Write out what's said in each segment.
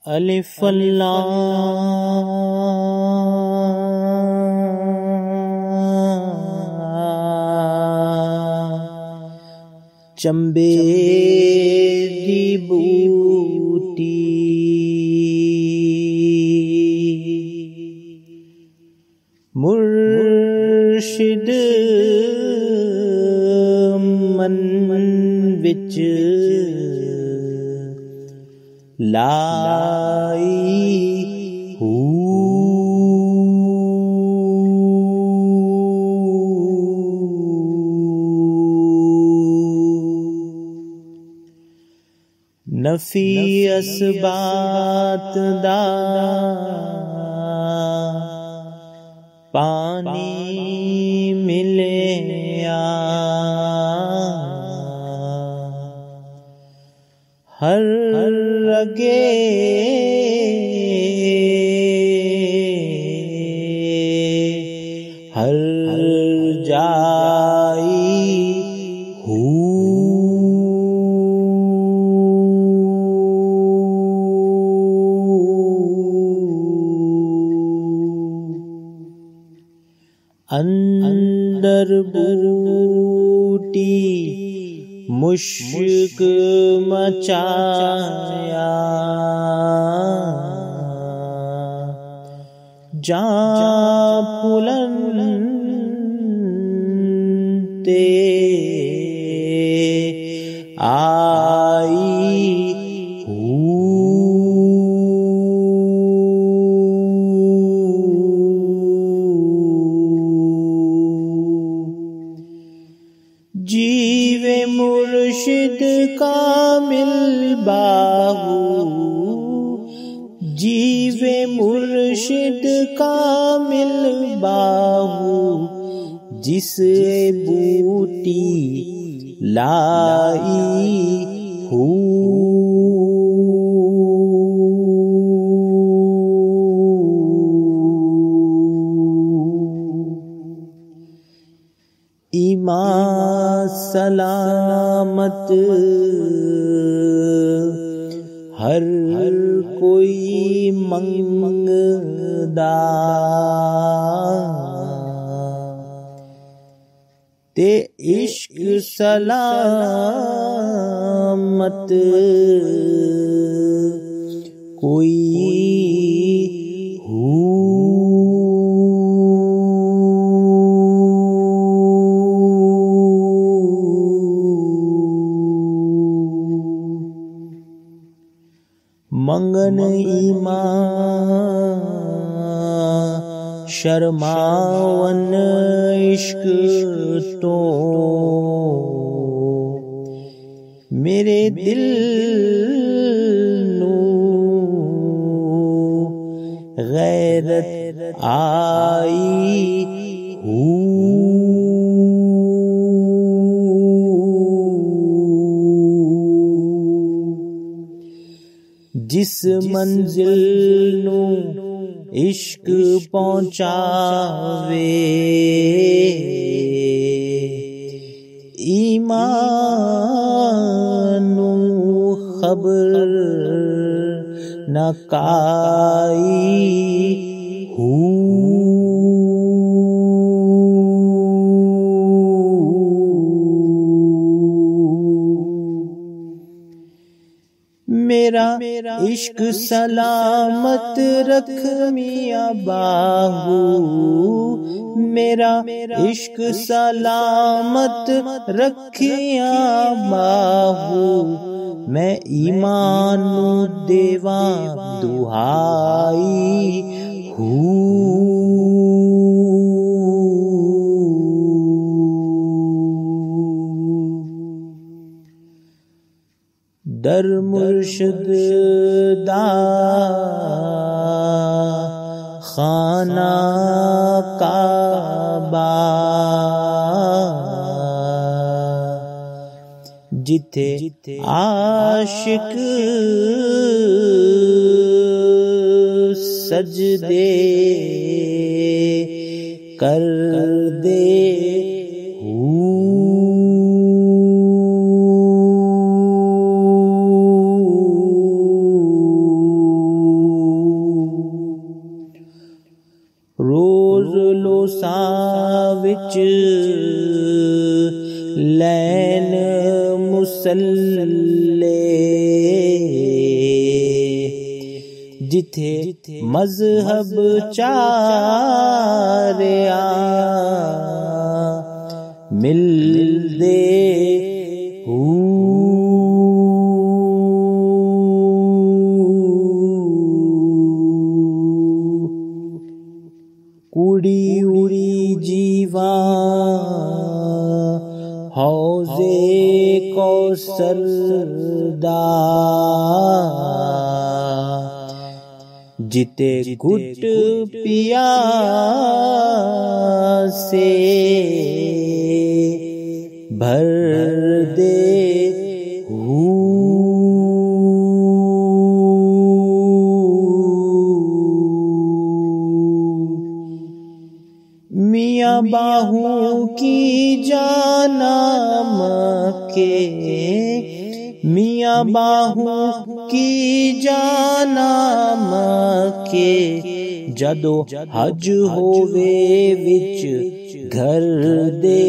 अलिफ चंबे दी बूटी मुर्शिद मन विच लाई नफी असबात दा पानी मिलिया हर रगे हर जाई अंदर बूटी मुश्क मचाया जा पुलन ते आई जीवे मुर्शिद कामिल बाहू जीवे मुर्शिद कामिल बाहू जिस बूटी लाई ईमान सलामत हर कोई मंगदा ते इश्क सलामत कोई मंगन ईमान शर्मावन इश्क तो मेरे दिल नू गैरत आई जिस मंजिल नू इश्क पहुंचावे ईमान नू खबर न काई मेरा इश्क सलामत रख मियां बाहू मेरा इश्क सलामत रखिया बाहू मैं ईमान नू देवा दुहाई दर मुर्शिद दा खाना काबा जिथे आशिक सजदे कर दे विच लैन मुसल्ले जिथे मजहब चारिया मिलदे कुड़ी उड़ी जीवा हौजे कौसर दा जिते गुट पिया से भर दे मियाँ बाहू की जानम के मियाँ बाहू की जानम के जदो हज होवे विच घर दे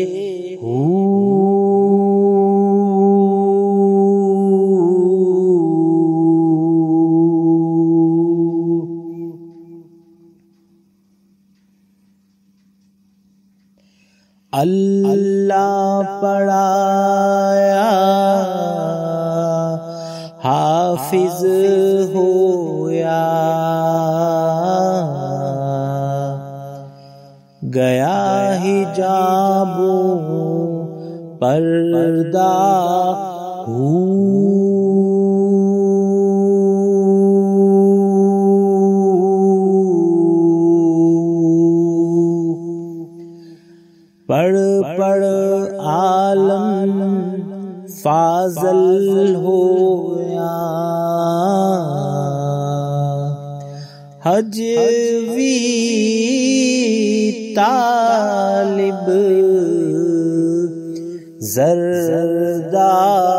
अल्लाह पढ़ाया हाफिज होया गया हिजाबों पर्दा पढ़ पढ़ आलम फाजल होया हज वी तालिब ज़रदा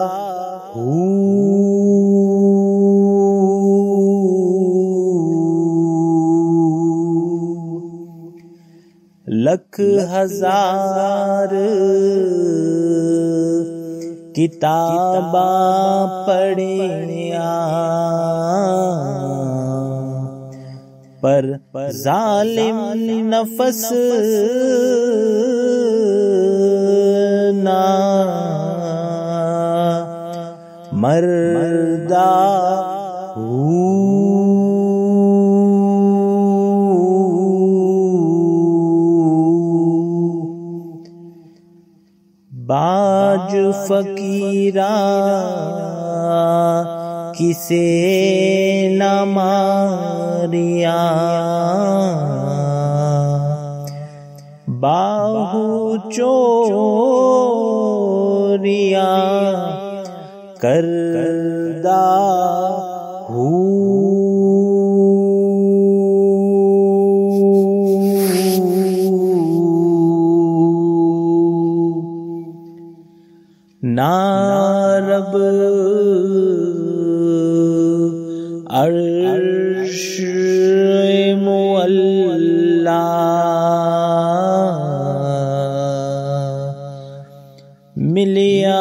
लख हजार किताबा पढ़िया पर जालिम नफस ना मर्दा बाज फकीरा किसे न मारिया बाहु चोरिया करदा ना रब अर्श मुअल्ला मिलिया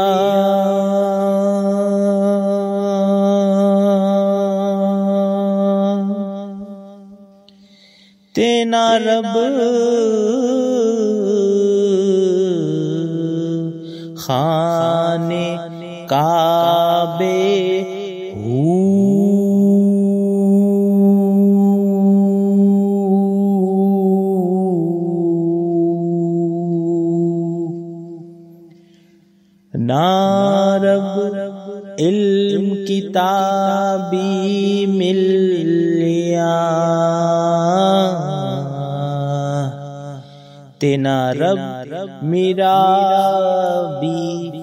तेना रब खाने काबे ना रब इल्म किताबी मिल लिया तेना रब मेरा भी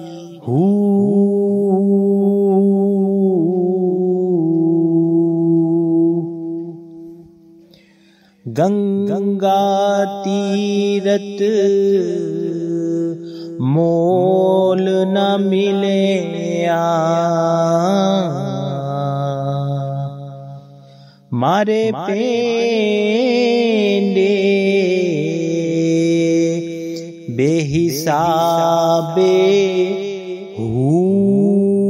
गंगा तीरथ मोल न मिले मारे पेंडे बेहिसाबे हूँ।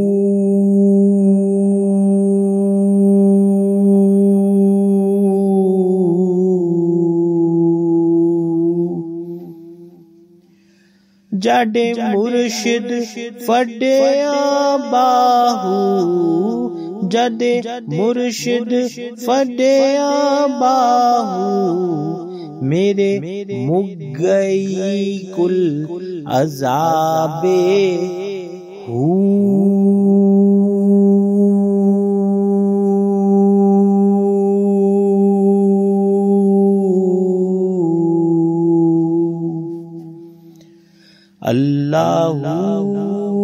जाडे मुर्शिद फड़िया बाहू, जदे मुर्शिद फड़िया बाहू, मेरे मुक गई कुल अज़ाबे हूँ। अल्लाहू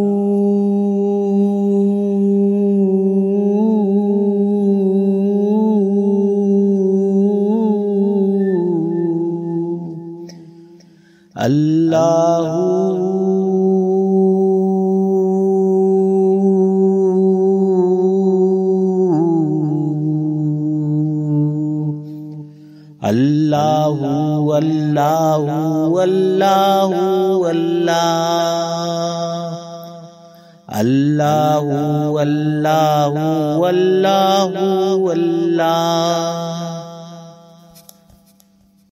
अल्लाहू अल्लाहू अल्लाहू अल्लाहू अल्लाह अल्लाहू अल्लाहू अल्लाहू अल्लाह।